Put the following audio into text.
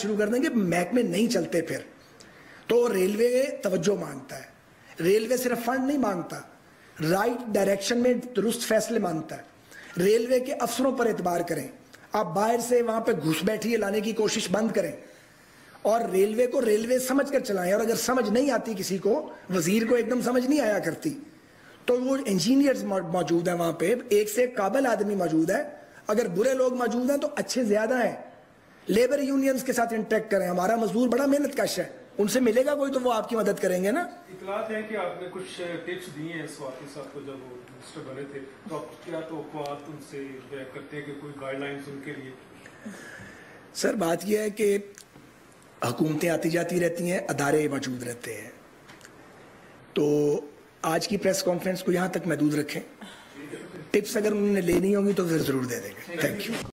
شروع کر دیں گے محکمے نہیں چلتے پھر تو ریلوے توجہ مانگتا ہے. ریلوے صرف فنڈ نہیں مانگتا, رائٹ ڈائریکشن میں درست فیصلے مانگتا ہے. ریلوے کے افسروں پر اعتبار کریں, آپ باہر سے وہاں پہ گھس بیٹھیے لانے کی کوشش بند کریں اور ریلوے کو ریلوے سمجھ کر چلائیں. اور اگر سمجھ نہیں آتی کسی کو, وزیر کو ایک دم سمجھ نہیں آیا کرتی, تو وہ انجینئرز موجود ہیں وہاں پہ, ایک سے ایک قابل آدمی موجود ہے. اگر برے لوگ موجود ہیں تو اچھے زیادہ ہیں. لیبر یونینز کے ساتھ انٹیکٹ کریں, ہمارا مزدور بڑا محنت کش ہے, ان سے ملے گا کوئی تو وہ آپ کی مدد کریں گے نا. اطلاعات ہیں کہ آپ نے کچھ ٹپس دیے ہیں سواتی صاحب کو جب وہ منسٹر بنے تھے, تو آپ کیا توقعات ان سے بیان کرتے ہیں کہ کوئی گائیڈ لائنز ان کے لیے؟ سر بات یہ ہے کہ حکومتیں آتی جاتی رہتی ہیں, ادارے موجود رہتے ہیں, تو آج کی پریس کانفرنس کو یہاں تک محدود رکھیں. ٹپس اگر انہوں نے لینی ہوگی تو پھر ضرور دے دیں گے. Thank you.